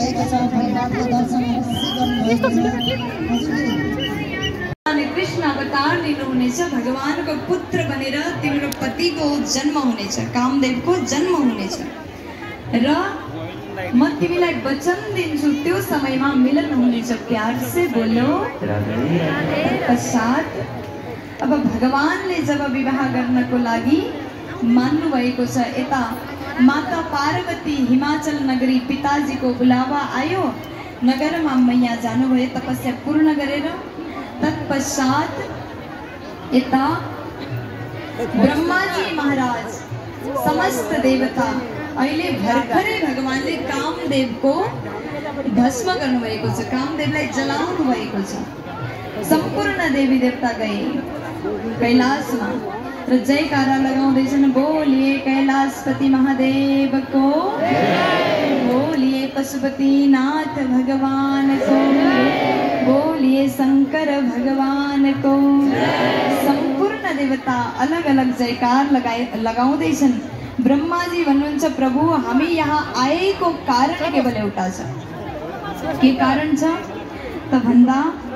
भएको छ। भगवानको दर्शन अनि कृष्ण अवतार लिनुहुनेछ, भगवानको पुत्र बनेर तिम्रो पतिको जन्म हुनेछ, कामदेवको जन्म हुनेछ र म तिमीलाई वचन दिन्छु त्यो समयमा मिलन हुनेछ। प्यार से बोलो। पश्चात अब भगवानले जब विवाह गर्नको लागि मान्नु भएको छ, यता माता पार्वती हिमाचल नगरी पिताजीको बुलावा आयो, नगरमा मैया जानुभयो तपस्या पूर्ण गरेर। तत्पश्चात यता ब्रह्माजी महाराज समस्त देवता अहिले भर्खरै भगवानले कामदेवको भस्म गर्नुभएको छ, कामदेवलाई जलाउनु भएको छ। सम्पूर्ण देवी देवता गए कैलाशमा र जयकारा लगाउँदैछन्, बोलिए कैलाशपति महादेव को, बोलिए पशुपतिनाथ भगवान को, बोलिए शंकर भगवान को। सम्पूर्ण देवता अलग अलग जयकार लगाउँदैछन्। ब्रह्माजी भन्नुहुन्छ, प्रभु हामी यहाँ आएको कारण केवल एउटा छ। के कारण छ त भन्दा